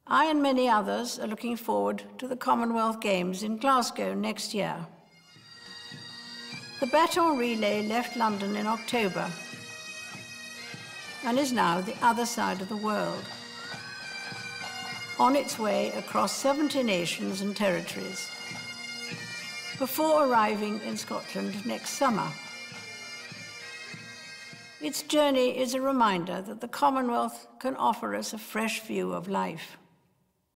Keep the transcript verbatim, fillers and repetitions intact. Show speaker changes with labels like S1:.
S1: I and many others are looking forward to the Commonwealth Games in Glasgow next year. The baton relay left London in October and is now the other side of the world, on its way across seventy nations and territories, before arriving in Scotland next summer. Its journey is a reminder that the Commonwealth can offer us a fresh view of life.